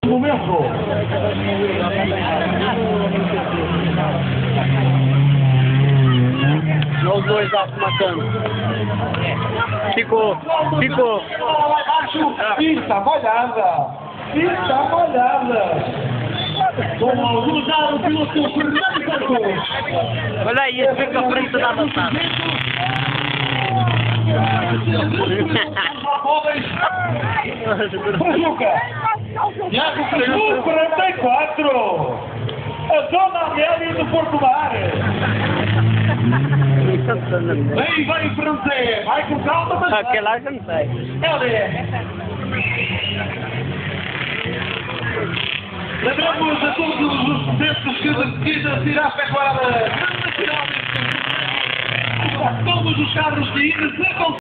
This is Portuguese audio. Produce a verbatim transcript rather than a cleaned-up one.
Momento. Os dois lá se matando. Ficou, ficou. Lá embaixo, pista molhada. Pista molhada. Vamos usar o piloto Fernando Santos. Olha aí, esse fica a frente da avançada. Brazuca. Tiago Cruz, quarenta e quatro. A Dona Amélia do Porto Mar. Vem, vem, francês. Vai com calma, mas... Aquele lá já não sai. É o D R. Lembramos a todos os presentes que decidem tirar a pecuária nacional. Todos os carros de índice